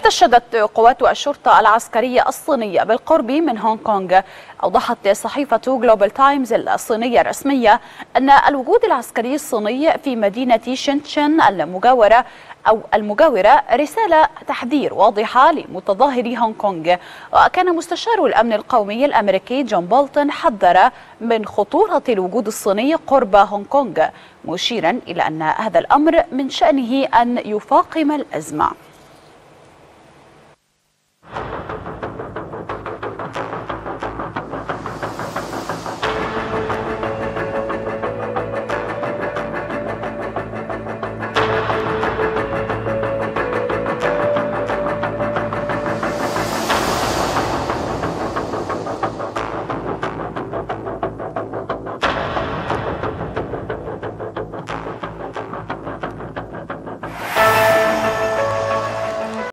احتشدت قوات الشرطة العسكرية الصينية بالقرب من هونغ كونغ. أوضحت صحيفة جلوبال تايمز الصينية الرسمية أن الوجود العسكري الصيني في مدينة شنشن المجاورة رسالة تحذير واضحة لمتظاهري هونغ كونغ. وكان مستشار الأمن القومي الأمريكي جون بولتون حذر من خطورة الوجود الصيني قرب هونغ كونغ، مشيرا إلى أن هذا الأمر من شأنه أن يفاقم الأزمة.